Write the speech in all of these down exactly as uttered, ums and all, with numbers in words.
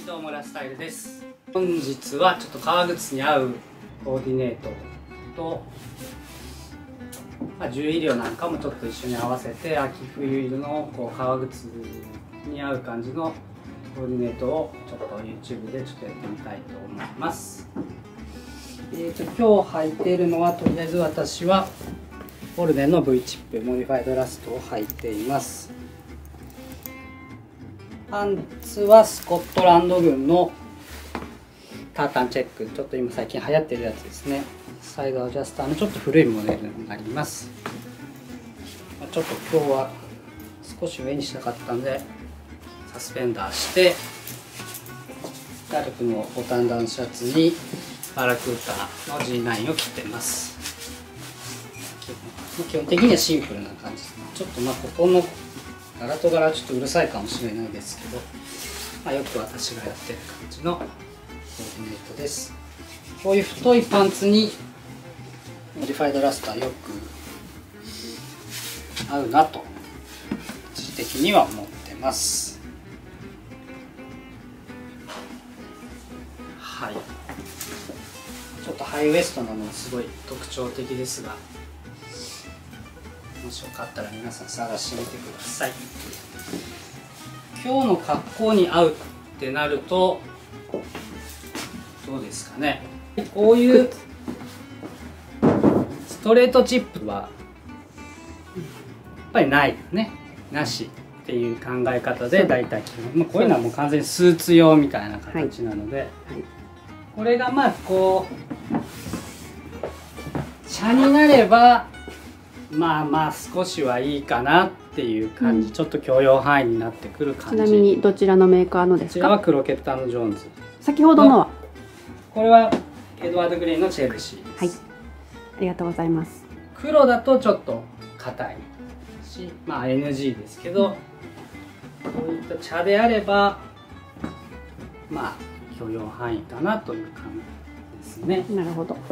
どうもラスタイルです。本日はちょっと革靴に合うコーディネートと、まあ、重量なんかもちょっと一緒に合わせて秋冬のこう革靴に合う感じのコーディネートをちょっと YouTube でちょっとやってみたいと思います。えー、と今日履いているのはとりあえず私はオルデンの V チップモディファイドラストを履いています。パンツはスコットランド軍のタータンチェック、ちょっと今最近流行ってるやつですね。サイドアジャスターのちょっと古いモデルになります。ちょっと今日は少し上にしたかったんでサスペンダーして、ダルクのボタンダウンシャツにバラクータの ジーナイン を着てます。基本的にはシンプルな感じ。ちょっとまあここの柄と柄はちょっとうるさいかもしれないですけど、まあ、よく私がやってる感じのコーディネートです。こういう太いパンツにモディファイドラストはよく合うなと個人的には思ってます。はい、ちょっとハイウエストなのがすごい特徴的ですが、もしよかったら皆さん探してみてください。今日の格好に合うってなるとどうですかね。こういうストレートチップはやっぱりないよね、なしっていう考え方で大体基本、まあ、こういうのはもう完全にスーツ用みたいな形なので、はいはい、これがまあこう茶になればまあまあ少しはいいかなっていう感じ、うん、ちょっと許容範囲になってくる感じ。 ちなみにどちらのメーカーのですか？ こちらはクロケット&ジョーンズ。 先ほどのはこれはエドワード・グリーンのチェルシーです。はい、 ありがとうございます。 黒だとちょっと硬いし、まあ エヌジー ですけど、こういった茶であればまあ許容範囲かなという感じですね。 なるほど。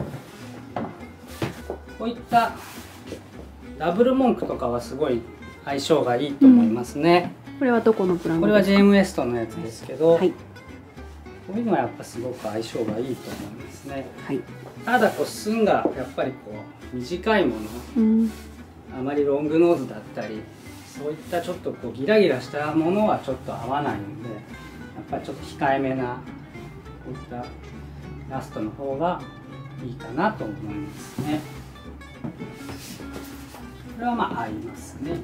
こういったダブルモンクとかはすごい相性がいいと思いますね。 うん、これはどこのブランドですか？ これはジェームウエストのやつですけど、はい、こういうのはやっぱすごく相性がいいと思いますね。はい、ただこう寸がやっぱりこう短いもの、うん、あまりロングノーズだったりそういったちょっとこうギラギラしたものはちょっと合わないので、やっぱりちょっと控えめなこういったラストの方がいいかなと思いますね。これはまあ合いますね。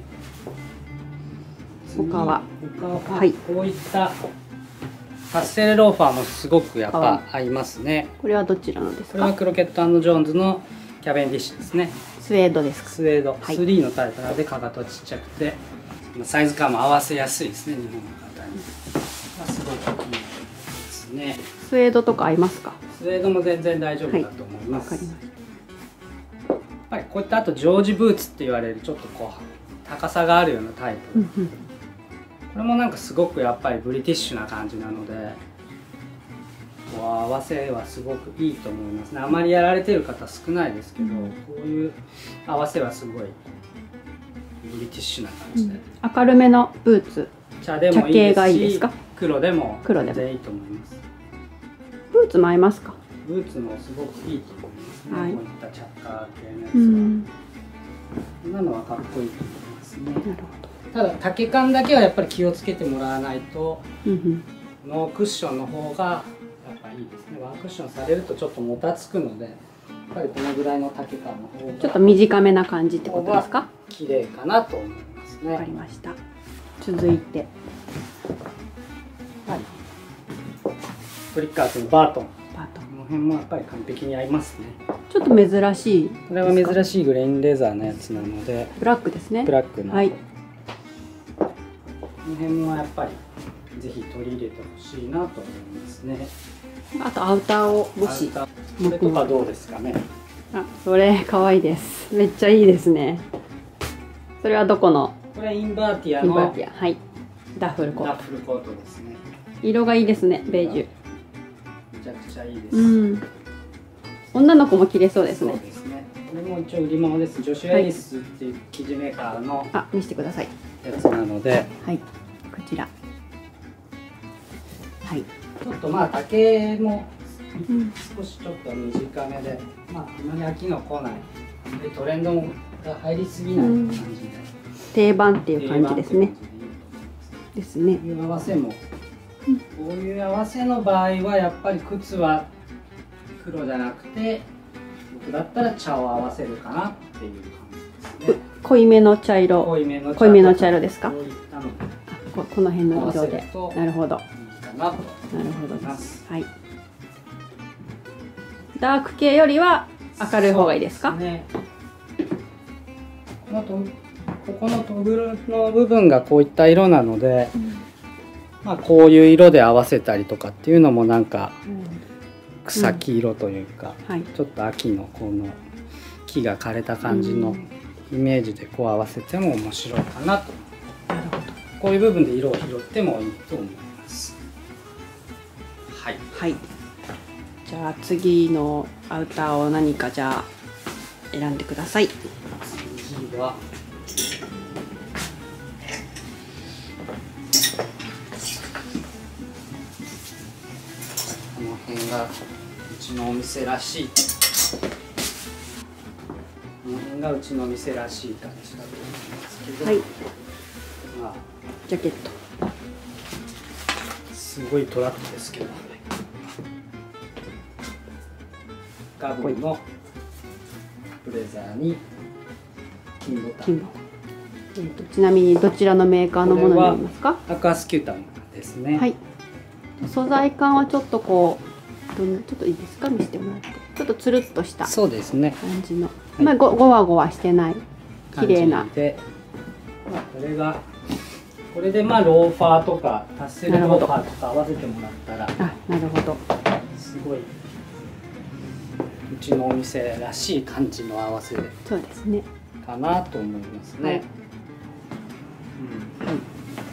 他は他は、はい、こういったパステルローファーもすごくやっぱ合いますね。 これはどちらのですか？ これはクロケット&ジョーンズのキャベンディッシュですね。 スウェードですか？ スウェード、はい、スリーのタイプなのでかかとちっちゃくてサイズ感も合わせやすいですね。日本の方に、まあ、すごくいいですね。 スウェードとか合いますか？ スウェードも全然大丈夫だと思います。 はい、わかりました。 やっぱりこういったあとジョージブーツって言われるちょっとこう高さがあるようなタイプ、これもなんかすごくやっぱりブリティッシュな感じなので、こう合わせはすごくいいと思いますね。あまりやられてる方少ないですけど、こういう合わせはすごいブリティッシュな感じで、うん、 明るめのブーツ、 茶でもいいですし、黒でも全然いいと思います。 ブーツも合いますか？ ブーツもすごくいいと思いますね。はい、こういったチャッカー系のやつは、うん、今のはかっこいいと思いますね。なるほど。ただ丈感だけはやっぱり気をつけてもらわないと、うん、ノークッションの方がやっぱいいですね。ワンクッションされるとちょっともたつくので、やっぱりこのぐらいの丈感の方がちょっと短めな感じってことですか？ 綺麗かなと思いますね。 わかりました。続いて、 はい、フリッカーズのバートン。バートン。この辺もやっぱり完璧に合いますね。 ちょっと珍しい。 これは珍しいグレインレザーのやつなので。 ブラックですね。 ブラックの。 はい。 この辺もやっぱりぜひ取り入れてほしいなと思いますね。 あとアウターをもし。 これとかどうですかね。 あ、それ可愛いです。めっちゃいいですね。それはどこの？ これインバーティアの。 インバーティア、はい。ダッフルコート。 ダッフルコートですね。 色がいいですね、ベージュ。 めちゃくちゃいいです。 うん。女の子も着れそうですね。 そうですね。これも一応売り物です。ジョシュ・エリスっていう生地メーカーの。 あ、見せてください。 やつなので。 はい。こちら。はい。 ちょっとまあ丈もうん少しちょっと短めで、まああんまり飽きの来ない、あんまりトレンドが入りすぎない感じで、 定番っていう感じですね。ですね。 こういう合わせも、こういう合わせの場合はやっぱり靴は黒じゃなくて、僕だったら茶を合わせるかなっていう感じですね。 濃いめの茶色。 濃いめの茶濃いめの茶色ですか。 こういったのであここの辺の色で。なるほど。 いいかなとなるほど思いま。 ですす。はい。ダーク系よりは明るい方がいいですか。 そうですね。このとここのトグルの部分がこういった色なので、 うんまあこういう色で合わせたりとかっていうのもなんかうん草木色というか、 はい。 ちょっと秋のこの木が枯れた感じのイメージでこう合わせても面白いかなと。 なるほど。 こういう部分で色を拾ってもいいと思います。はい。 はい。じゃあ次のアウターを何かじゃあ選んでください。 次はこの辺がうちのお店らしい。この辺がうちのお店らしい感じだと思いますけど、 はい。 まあジャケット。 すごいトラックですけど、ガブのブレザーに金ボタン。 金ボタン。えっとちなみにどちらのメーカーのものになりますか。 アクアスキュータムですね。 はい。素材感はちょっとこうどんなちょっといいですか見せてもらって。ちょっとつるっとしたそうですね。 感じの、 いまあごごわごわしてない綺麗な。 感じで、まあ、これがこれでまあローファーとかタッセルローファーとか合わせてもらったらあ、なるほど。 すごいうちのお店らしい感じの合わせそうですね。 かなと思いますね。 はいうん、 はい。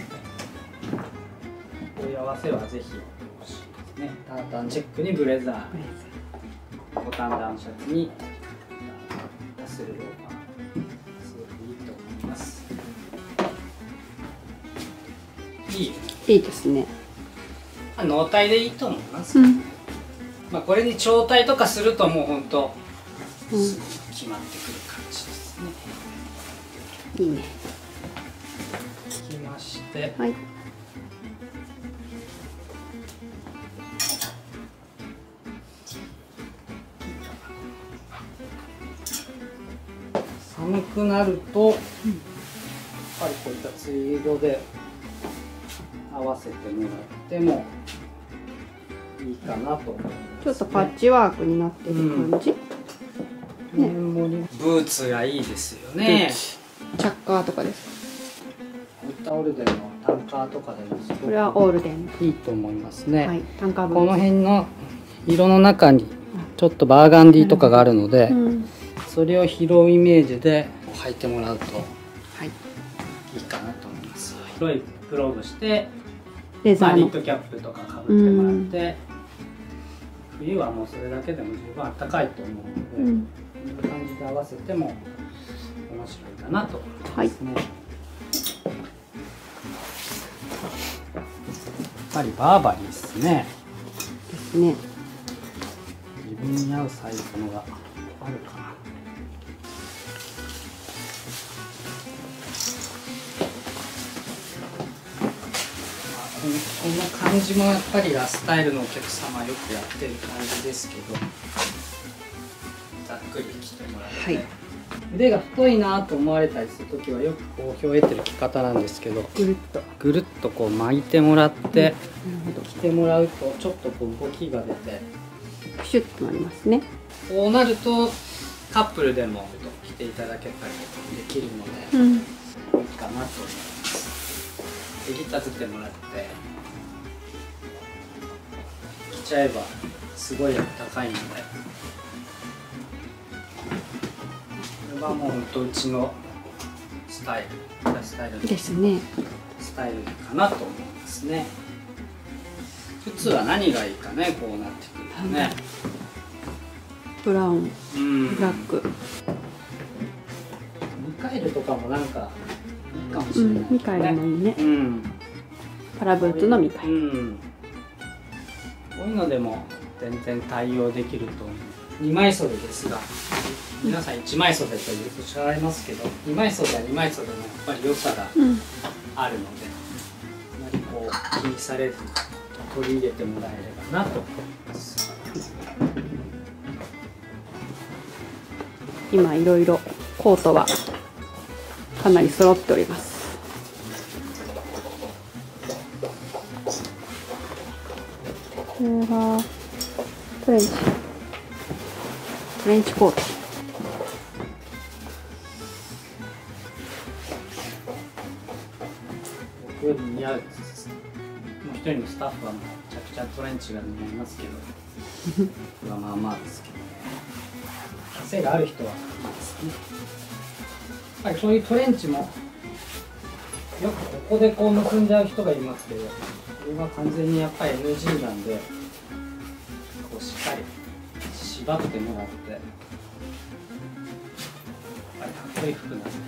こういう合わせはぜひ欲しいですね。タータンチェックにブレザー、ボタンダウンシャツにタッセルローファー、すごくいいと思います。いい。 いいですね。 まあ、納体でいいと思います。 うん。 まあこれに長体とかするともう本当うんすぐ決まってくる感じですね。 いいね。 きまして、 はい。 寒くなると、やっぱりこういったツイードで合わせてもらってもいいかなと思います、ね。 ちょっとパッチワークになってる感じ。 ね、ブーツがいいですよね。 チャッカーとかです。 こういったオルデンのタンカーとかでもすごくこれはオールデン。 いいと思いますね。 はい。タンカーブこのーツ。 辺の色の中にちょっとバーガンディとかがあるので、 うん。 それを拾うイメージで履いてもらうとはい。 いいかなと思います。黒いグローブして、まあ、 レザーの。 ニットキャップとかかぶってもらって、冬はもうそれだけでも十分あったかいと思うので、 うん。 こんな感じで合わせても面白いかなと思いますね。やっぱりバーバリーですね。 ですね。 自分に合うサイズのがあるかな。このこの感じもやっぱりラスタイルのお客様はよくやってる感じですけど、ざっくり着てもらって、 はい。 腕が太いなと思われたりする時はよく好評を得てる着方なんですけど、 ぐるっと。 ぐるっとこう巻いてもらってなるほど。 着てもらうとちょっとこう動きが出て、 プシュッとなりますね。 こうなるとカップルでも着ていただけたりできるので、 うん。 いいかなと思います。でぎ立ててもらって着ちゃえばすごいあったかいので、これはもうほんとうちのスタイルスタイルですね。 スタイルかなと思いますね。靴は何がいいかね、こうなってくるとね。 ブラウン、 うんブラック。 ミカエルとかもなんかいいかもしれない、ね。 うん。ミカエルもいいね。 うん。 パラブーツのミカエル。 うん。 こういうのでも全然対応できると思う。にまい袖ですが、皆さんいちまい袖というと違いますけど、にまい袖はにまい袖のやっぱり良さがあるので、あまりこう気にされず取り入れてもらえればなと思います。 今いろいろコートはかなり揃っております。これがトレンチトレンチコート。 僕より似合う。もう一人のスタッフはめちゃくちゃトレンチが似合いますけど、僕はまあまあですけどね。背がある人はいいですね。やっぱりそういうトレンチもよくここでこう結んじゃう人がいますけど、これは完全にやっぱり エヌジー なんで、こうしっかり縛ってもらって、やっぱりかっこいい服なんで、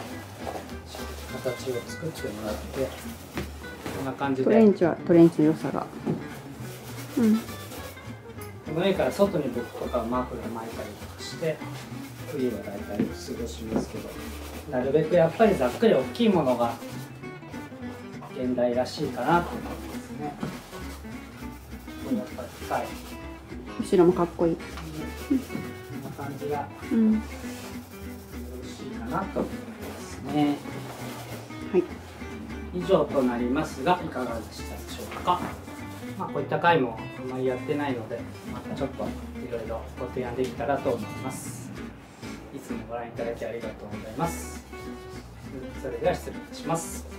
形を作ってもらって、こんな感じで。 トレンチはトレンチの良さが。うん。 この上から外に僕とかマフラー巻いたりとかして、冬は大体過ごしますけど、なるべくやっぱりざっくり大きいものが現代らしいかなと思いますね。これやっぱり深い。 後ろもかっこいい。 こんな感じがうん。 よろしいかなと思いますね。 はい。 以上となりますが、いかがでしたでしょうか。まあ、こういった回もあまりやってないので、またちょっといろいろご提案できたらと思います。いつもご覧いただきありがとうございます。それでは失礼いたします。